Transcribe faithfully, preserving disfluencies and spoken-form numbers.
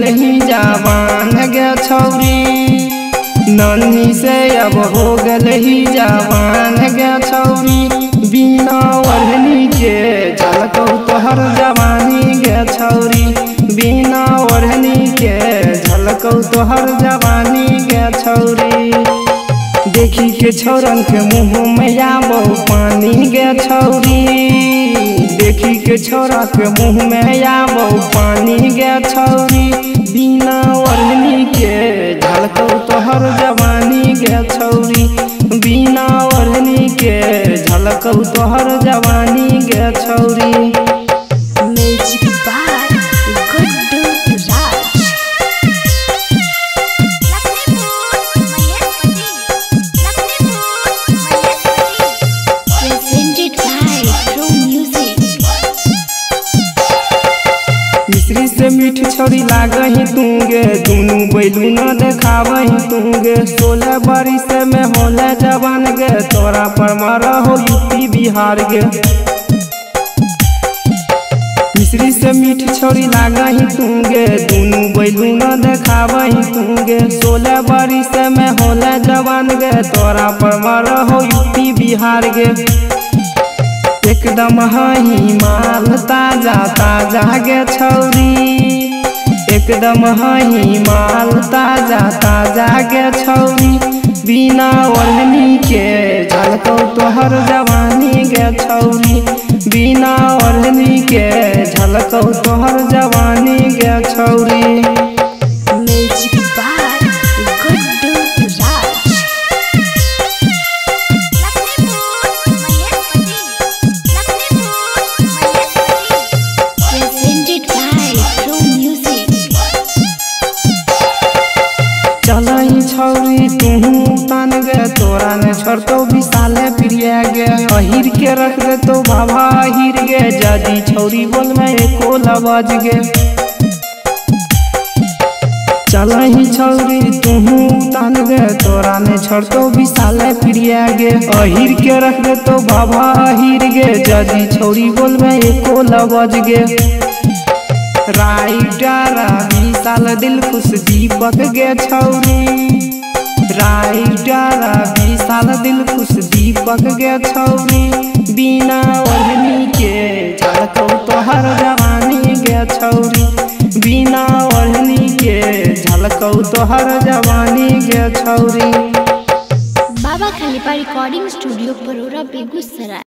गलही जवान गे छौरी, नन्ही से अब हो गलही जवान गे छौरी। बिना ओढ़नी के झलकौ तोहर जवानी गे छौरी, बिना ओढ़नी के झलकौ तोहर जवानी गे छौरी। देखी के छौरन के मुँह में आबो पानी गे छौरी, देखी के छौरा के मुँह में आबो पानी गे छौरी। बिना ओढ़नी के झलकौ तोहर जवानी गे छौरी, बिना ओढ़नी के झलकौ तोहर जवानी गे छौरी। Music by Guddu Raj. Presented by Pro Music। मिश्री से मीठ छौरी लागही तूगे, दुनू बैलू न देखावही तूगे। सोलह बरिस में होले जवान गे, तोरा पर मारा हो यूपी बिहार गे। मिश्री से मीठ छौरी लागही तूगे, दुनू बैलू न देखावही तूगे। सोलह बरिस में होले जवान गे, तोरा पर मारा हो यूपी बिहार गे। एकदम हही माल ताजा ताजा गे छौरी, एकदम हही माल ताजा ताजा गे छौरी। बिना ओढ़नी के झलकौ तोहर जवानी गे छौरी, बिना ओढ़नी के झलकौ तोहर जवानी गे छौरी। Music by Guddu Raj. Presented by Pro Music। चलही छौरी तुहू तन गे, तोरा ने छोड़तो विशाले प्रिय गे। अहिर के रख देतो बाबा अहिर गे, जदी छौरी बोल में एको लबज गे। चलही छौरी तुहू तन गे, तोरा ने छोड़तो विशाले प्रिय गे। अहिर के रख देतो बाबा अहिर गे, जदी छौरी बोल में एको लबज गे। राइटर विशाल दिल खुश दीपक गे छौरी, राइटर विशाल दिल खुश दीपक गे छौरी। बिना ओढ़नी के झलकौ तोहर जवानी गे छौरी, बिना ओढ़नी के झलकौ तोहर जवानी गे छौरी। Baba Khalifa recording studio, Barora, Begusarai.